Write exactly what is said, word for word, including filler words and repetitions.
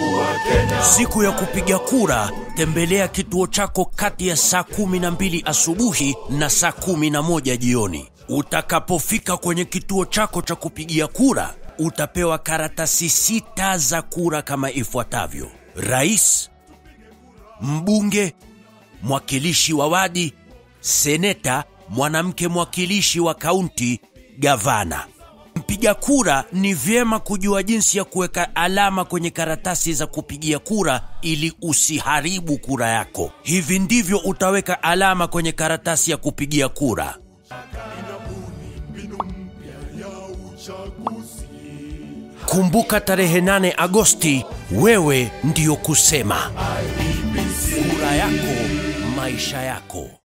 Siku ya kupiga kura, tembelea kituo chako kati ya saa kumi na mbili asubuhi na saa kumi na moja jioni. Utakapofika kwenye kituo chako cha kupigia kura, utapewa karatasi sita za kura kama ifuatavyo: rais, mbunge, mwakilishi wa wadi, seneta, mwanamke mwakilishi wa kaunti, gavana. Mpiga kura ni vyema kujua jinsi ya kuweka alama kwenye karatasi za kupigia kura ili usiharibu kura yako. Hivi ndivyo utaweka alama kwenye karatasi ya kupigia kura. Kumbuka tarehe nane Agosti, wewe ndio kusema. Kura yako, maisha yako.